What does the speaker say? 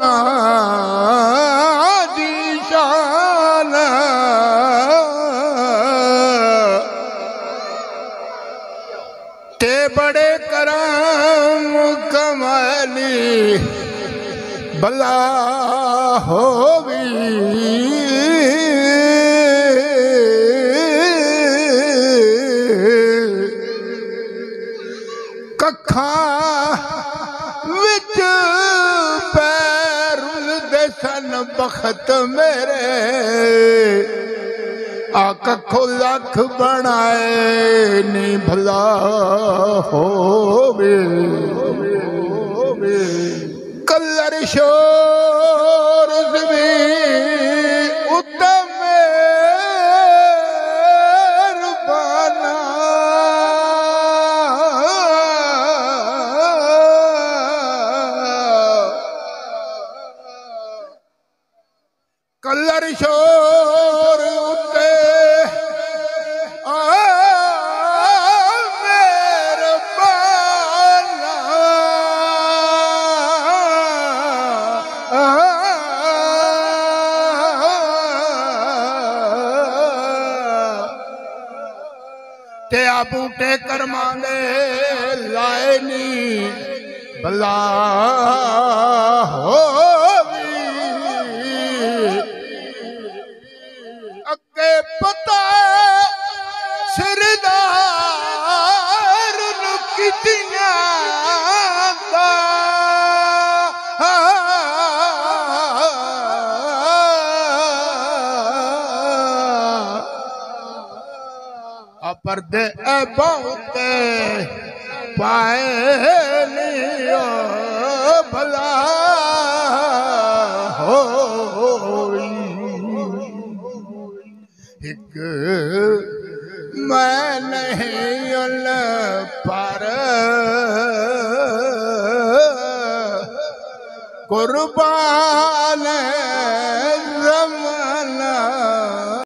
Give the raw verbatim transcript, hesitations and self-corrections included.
दी शान ते बड़े करम कमाली भला होवी कखा विच पैर दसन बखत मेरे आ कखो लख बनाए नी भला होवे कलर शोर भी उत्तम मेहरबाना कलर शोर उत्ते ते आ बूटे कर्मा दे लाए नी भला होवी अगे पता सिरदार नू कितियां दा पर्दे बहुत पाए लियो भला हो एक मैं नहीं उल पर कुर्बान रम